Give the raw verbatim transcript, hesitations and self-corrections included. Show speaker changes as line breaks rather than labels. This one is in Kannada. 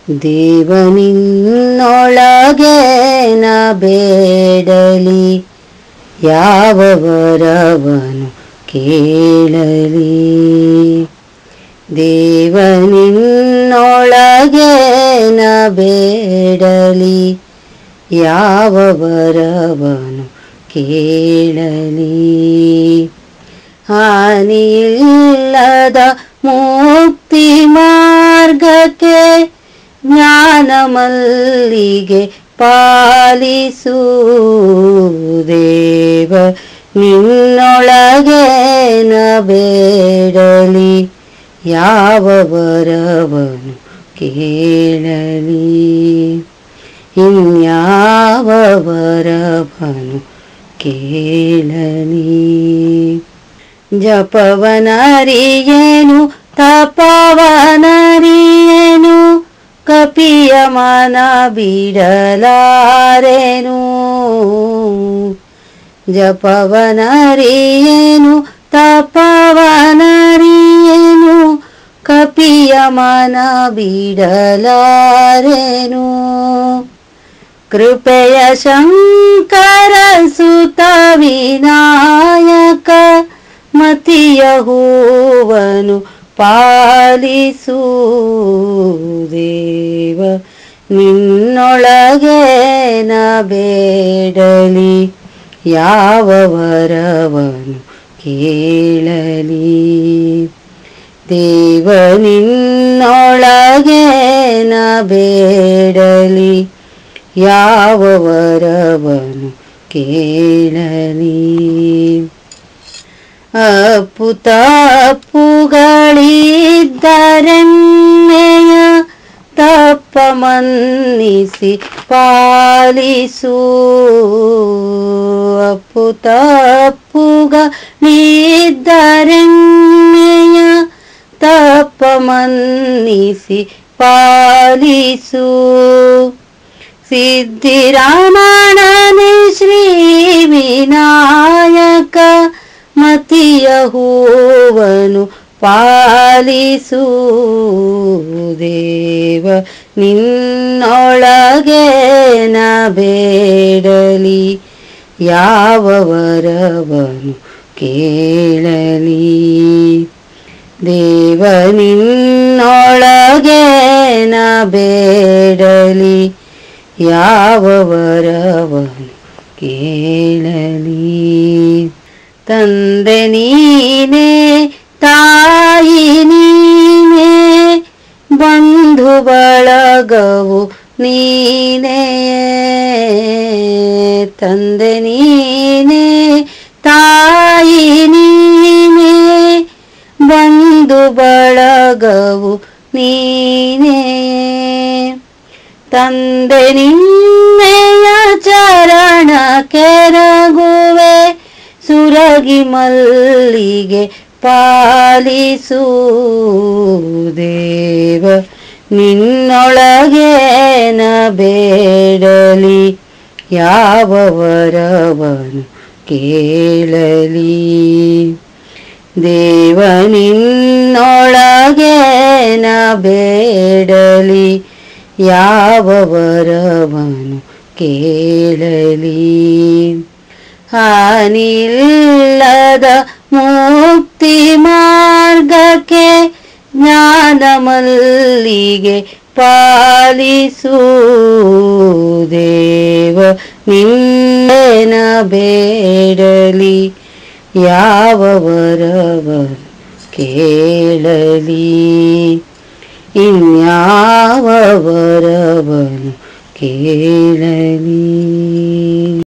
ದೇವನಿನ್ನೊಳಗೆ ನ ಬೇಡಲಿ, ಯಾವ ವರವನು ಕೇಳಲಿ. ದೇವನಿನ್ನೊಳಗೆ ನ ಬೇಡಲಿ, ಯಾವ ವರವನು ಕೇಳಲಿ. ಹಾನಿಯಿಲ್ಲದ ಮುಕ್ತಿ ಮಾರ್ಗಕ್ಕೆ ಜ್ಞಾನ ಮಲ್ಲಿಗೆ ಪಾಲಿಸು. ದೇವ ನಿನ್ನೊಳಗೆ ನ ಬೇಡಲಿ, ಯಾವ ವರವನು ಕೇಳಲಿ. ಇನ್ಯಾವ ವರವನು ಕೇಳಲಿ. ಜಪವನರಿಯೇನು ತಪವನರಿಯೇನು, ಕಪಿಯ ಮನ ಬಿಡಲಾರೆನು. ಜಪವನರಿಯೇನು ತಪವನರಿಯೇನು, ಕಪಿಯ ಮನ ಬಿಡಲಾರೆನು. ಕೃಪೆಯ ಶಂಕರ ಸುತ ವಿನಾಯಕ, ಮತಿಯ ಹೂವನು ಪಾಲಿಸು. ದೇವ ನಿನ್ನೊಳಗೆ ನ ಬೇಡಲಿ, ಯಾವ ವರವನು ಕೇಳಲಿ. ದೇವ ನಿನ್ನೊಳಗೆ ನ ಬೇಡಲಿ, ಯಾವ ವರವನು ಕೇಳಲಿ. ಅಪ್ಪು ತಪ್ಪುಗಳಿದ್ದರೆನ್ನೆಯ ತಪ್ಪ ಮನ್ನಿಸಿ ಪಾಲಿಸು. ಅಪ್ಪು ತಪ್ಪುಗಳಿದ್ದರೆನ್ನೆಯ ತಪ್ಪ ಮನ್ನಿಸಿ ಪಾಲಿಸು. ಸಿದ್ಧಿರಮಣನೆ ಶ್ರೀ ವಿನಾಯಕ, ಮತಿಯ ಹೂವನು ಪಾಲಿಸು. ದೇವ ನಿನ್ನೊಳಗೆ ನ ಬೇಡಲಿ, ಯಾವ ವರವನು ಕೇಳಲಿ. ದೇವ ನಿನ್ನೊಳಗೆ ನ ಬೇಡಲಿ, ಯಾವ ವರವನು ಕೇಳಲಿ. ತಂದೆ ನೀನೇ, ತಾಯಿ ನೀನೇ, ಬಂಧು ಬಳಗವು ನೀನೇ. ತಂದೆ ನೀನೇ, ತಾಯಿ ನೀನೇ, ಬಂಧು ಬಳಗವು ನೀನೇ. ತಂದೆ ನಿನ್ನೆಯ ಚರಣ ಕೆರಗುವೆ, ಸುರಗಿ ಮಲ್ಲಿಗೆ ಪಾಲಿಸು. ದೇವ ನಿನ್ನೊಳಗೆ ನ ಬೇಡಲಿ, ಯಾವ ವರವನು ಕೇಳಲಿ. ದೇವ ನಿನ್ನೊಳಗೆ ನ ಬೇಡಲಿ, ಯಾವ ವರವನು ಕೇಳಲಿ. ಹಾನಿಯಿಲ್ಲದ ಮುಕ್ತಿ ಮಾರ್ಗಕ್ಕೆ ಜ್ಞಾನ ಮಲ್ಲಿಗೆ ಪಾಲಿಸು. ದೇವ ನಿನ್ನೇನ ಬೇಡಲಿ, ಯಾವ ವರವನು ಕೇಳಲಿ. ಇನ್ಯಾವ ವರವನು ಕೇಳಲಿ.